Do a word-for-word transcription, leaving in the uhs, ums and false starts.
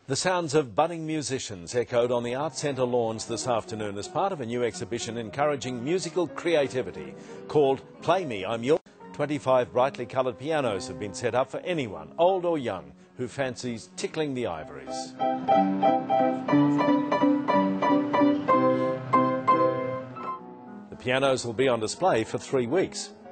The sounds of budding musicians echoed on the Arts Centre lawns this afternoon as part of a new exhibition encouraging musical creativity called Play Me, I'm Yours. twenty-five brightly coloured pianos have been set up for anyone, old or young, who fancies tickling the ivories. The pianos will be on display for three weeks.